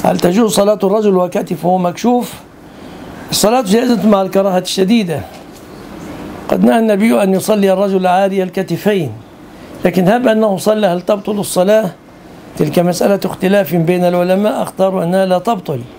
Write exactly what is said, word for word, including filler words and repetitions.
هل تجوز صلاة الرجل وكتفه مكشوف؟ الصلاة جائزة مع الكراهة الشديدة. قد نهى النبي أن يصلي الرجل عاري الكتفين، لكن هب أنه صلى هل تبطل الصلاة؟ تلك مسألة اختلاف بين العلماء، أختار أنها لا تبطل.